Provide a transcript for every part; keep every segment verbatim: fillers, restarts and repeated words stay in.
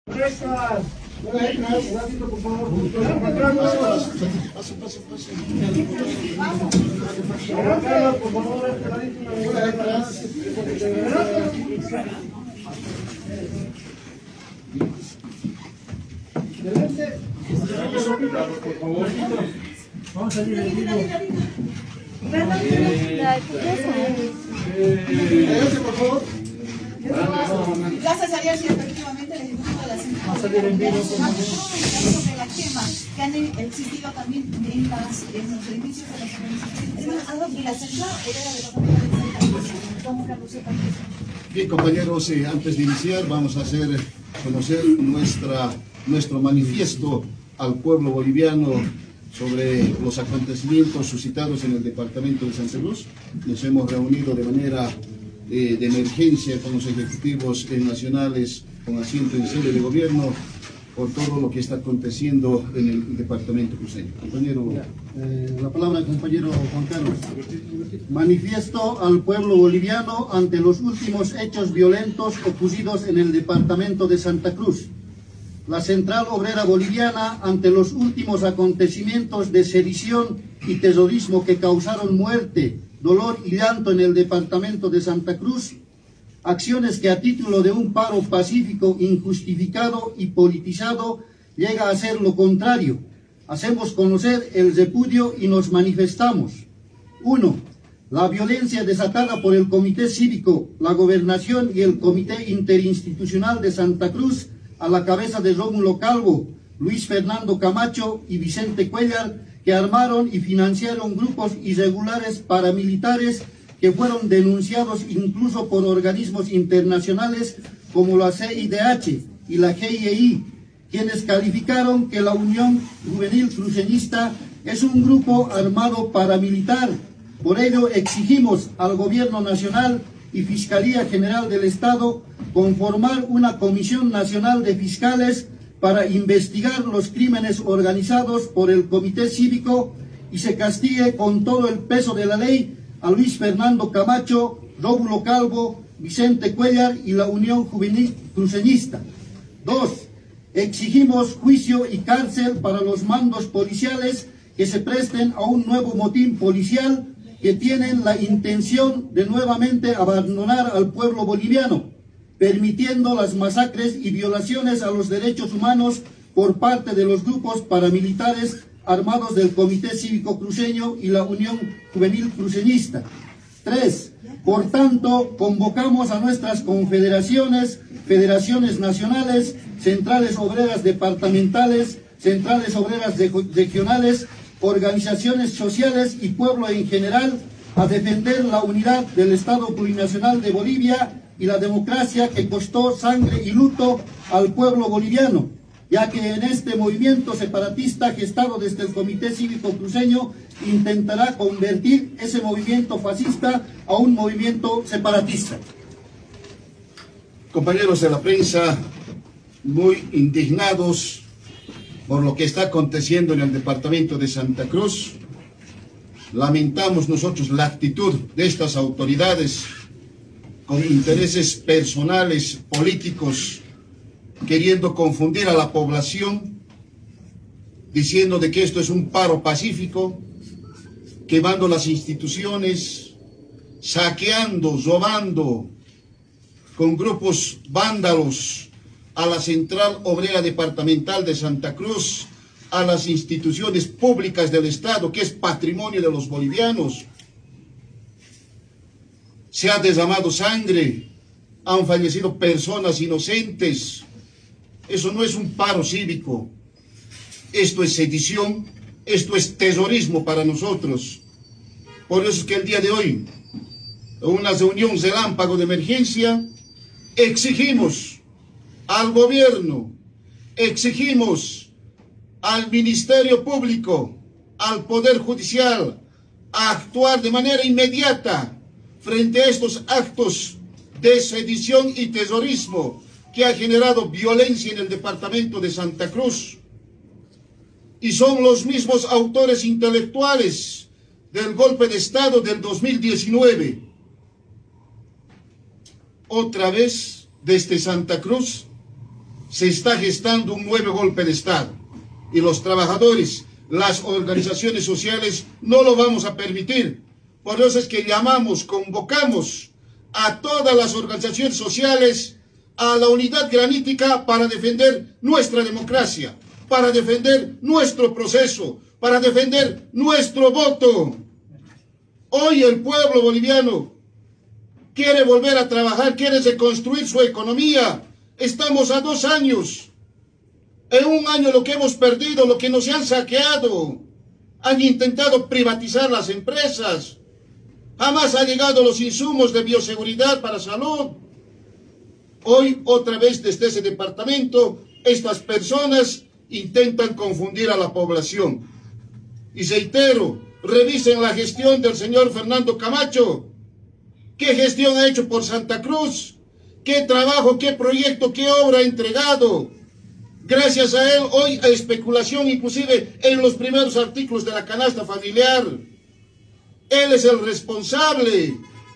Extras. Extras, un ratito, por favor. Paso, paso, paso. Carlos, por favor, extras. Excelente. Por favor. Vamos a salir del vivo. Gracias, por favor. Gracias a Dios y efectivamente el Ejecutivo de la Central Vamos a salir en vivo. sobre la quema que han existido también en, las, en los edificios de las organizaciones. La Central Obrera de Santa Cruz. Bien, compañeros, eh, antes de iniciar vamos a hacer conocer nuestra, nuestro manifiesto al pueblo boliviano sobre los acontecimientos suscitados en el departamento de Santa Cruz. Nos hemos reunido de manera eh, de emergencia con los ejecutivos eh, nacionales con asiento en sede de gobierno por todo lo que está aconteciendo en el departamento cruceño. Compañero. Eh, la palabra al compañero Juan Carlos. Manifiesto al pueblo boliviano ante los últimos hechos violentos ocurridos en el departamento de Santa Cruz. La Central Obrera Boliviana ante los últimos acontecimientos de sedición y terrorismo que causaron muerte, dolor y llanto en el departamento de Santa Cruz, acciones que a título de un paro pacífico injustificado y politizado llega a ser lo contrario. Hacemos conocer el repudio y nos manifestamos. uno. La violencia desatada por el Comité Cívico, la Gobernación y el Comité Interinstitucional de Santa Cruz a la cabeza de Rómulo Calvo, Luis Fernando Camacho y Vicente Cuellar, que armaron y financiaron grupos irregulares paramilitares que fueron denunciados incluso por organismos internacionales como la C I D H y la G I E I, quienes calificaron que la Unión Juvenil Cruceñista es un grupo armado paramilitar. Por ello exigimos al Gobierno Nacional y Fiscalía General del Estado conformar una Comisión Nacional de Fiscales para investigar los crímenes organizados por el Comité Cívico y se castigue con todo el peso de la ley a Luis Fernando Camacho, Rómulo Calvo, Vicente Cuellar y la Unión Juvenil Cruceñista. dos. Exigimos juicio y cárcel para los mandos policiales que se presten a un nuevo motín policial que tienen la intención de nuevamente abandonar al pueblo boliviano, permitiendo las masacres y violaciones a los derechos humanos por parte de los grupos paramilitares armados del Comité Cívico Cruceño y la Unión Juvenil Cruceñista. tres. Por tanto, convocamos a nuestras confederaciones, federaciones nacionales, centrales obreras departamentales, centrales obreras regionales, organizaciones sociales y pueblo en general a defender la unidad del Estado Plurinacional de Bolivia y la democracia que costó sangre y luto al pueblo boliviano, ya que en este movimiento separatista gestado desde el Comité Cívico Cruceño intentará convertir ese movimiento fascista a un movimiento separatista. Compañeros de la prensa, muy indignados por lo que está aconteciendo en el departamento de Santa Cruz, lamentamos nosotros la actitud de estas autoridades con intereses personales, políticos, queriendo confundir a la población, diciendo de que esto es un paro pacífico, quemando las instituciones, saqueando, robando con grupos vándalos a la Central Obrera Departamental de Santa Cruz, a las instituciones públicas del Estado, que es patrimonio de los bolivianos. Se ha derramado sangre, han fallecido personas inocentes. Eso no es un paro cívico, esto es sedición, esto es terrorismo para nosotros. Por eso es que el día de hoy, en una reunión relámpago de emergencia, exigimos al gobierno, exigimos al Ministerio Público, al Poder Judicial, a actuar de manera inmediata frente a estos actos de sedición y terrorismo que ha generado violencia en el departamento de Santa Cruz. Y son los mismos autores intelectuales del golpe de Estado del dos mil diecinueve. Otra vez, desde Santa Cruz, se está gestando un nuevo golpe de Estado. Y los trabajadores, las organizaciones sociales, no lo vamos a permitir. Por eso es que llamamos, convocamos a todas las organizaciones sociales a la unidad granítica para defender nuestra democracia, para defender nuestro proceso, para defender nuestro voto. Hoy el pueblo boliviano quiere volver a trabajar, quiere reconstruir su economía. Estamos a dos años. En un año lo que hemos perdido, lo que nos han saqueado, han intentado privatizar las empresas. Jamás han llegado los insumos de bioseguridad para salud. Hoy, otra vez desde ese departamento, estas personas intentan confundir a la población. Y reitero, revisen la gestión del señor Fernando Camacho. ¿Qué gestión ha hecho por Santa Cruz? ¿Qué trabajo, qué proyecto, qué obra ha entregado? Gracias a él, hoy hay especulación, inclusive en los primeros artículos de la canasta familiar. Él es el responsable.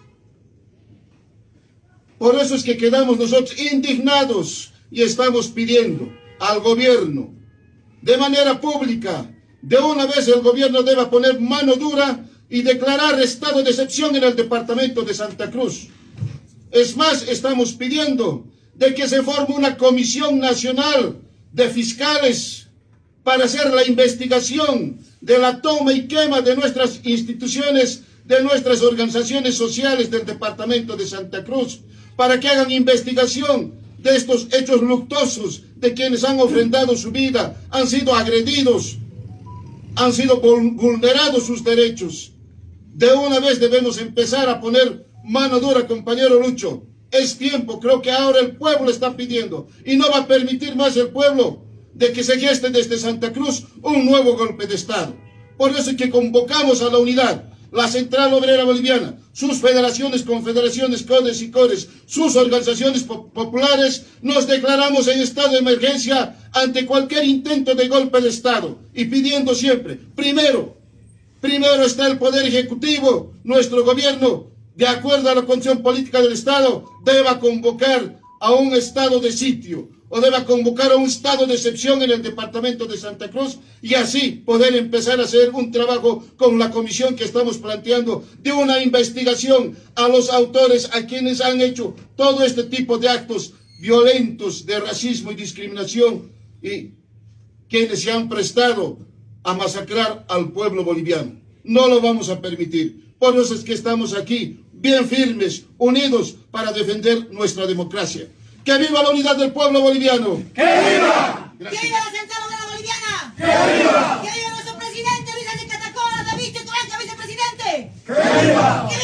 Por eso es que quedamos nosotros indignados y estamos pidiendo al gobierno, de manera pública, de una vez el gobierno debe poner mano dura y declarar estado de excepción en el departamento de Santa Cruz. Es más, estamos pidiendo de que se forme una comisión nacional de fiscales para hacer la investigación de la toma y quema de nuestras instituciones, de nuestras organizaciones sociales del departamento de Santa Cruz, para que hagan investigación de estos hechos luctuosos de quienes han ofrendado su vida, han sido agredidos, han sido vulnerados sus derechos. De una vez debemos empezar a poner mano dura, compañero Lucho. Es tiempo, creo que ahora el pueblo está pidiendo y no va a permitir más el pueblo de que se geste desde Santa Cruz un nuevo golpe de Estado. Por eso es que convocamos a la unidad, la Central Obrera Boliviana, sus federaciones, confederaciones, codes y cores, sus organizaciones po populares, nos declaramos en estado de emergencia ante cualquier intento de golpe de Estado y pidiendo siempre, primero, primero está el Poder Ejecutivo, nuestro gobierno, de acuerdo a la condición política del Estado, deba convocar a un estado de sitio o deba convocar a un estado de excepción en el departamento de Santa Cruz y así poder empezar a hacer un trabajo con la comisión que estamos planteando de una investigación a los autores, a quienes han hecho todo este tipo de actos violentos de racismo y discriminación y quienes se han prestado a masacrar al pueblo boliviano. No lo vamos a permitir. Por eso es que estamos aquí, bien firmes, unidos para defender nuestra democracia. ¡Que viva la unidad del pueblo boliviano! ¡Que viva! ¡Que viva la Central Obrera Boliviana! ¡Que viva! ¡Que viva nuestro presidente Luis Ángel Catacora, David Turanca, vicepresidente! ¡Que viva! ¡Que